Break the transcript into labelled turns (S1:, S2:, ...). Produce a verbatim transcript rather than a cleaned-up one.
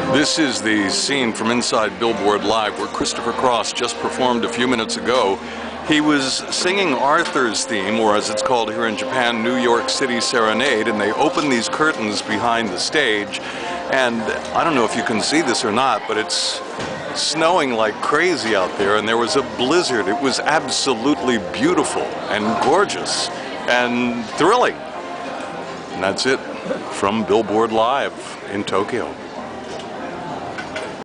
S1: This is the scene from inside Billboard Live where Christopher Cross just performed a few minutes ago. He was singing Arthur's theme, or as it's called here in Japan, New York City Serenade, and they opened these curtains behind the stage. And I don't know if you can see this or not, but it's snowing like crazy out there, and there was a blizzard. It was absolutely beautiful and gorgeous and thrilling. And that's it from Billboard Live in Tokyo.